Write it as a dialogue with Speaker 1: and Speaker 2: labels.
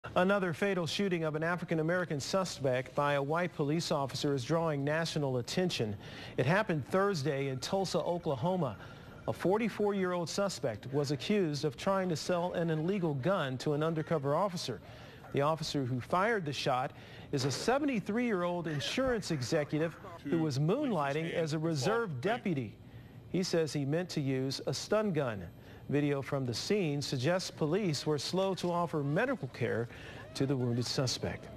Speaker 1: Another fatal shooting of an African-American suspect by a white police officer is drawing national attention. It happened Thursday in Tulsa, Oklahoma. A 44-year-old suspect was accused of trying to sell an illegal gun to an undercover officer. The officer who fired the shot is a 73-year-old insurance executive who was moonlighting as a reserve deputy. He says he meant to use a stun gun. Video from the scene suggests police were slow to offer medical care to the wounded suspect.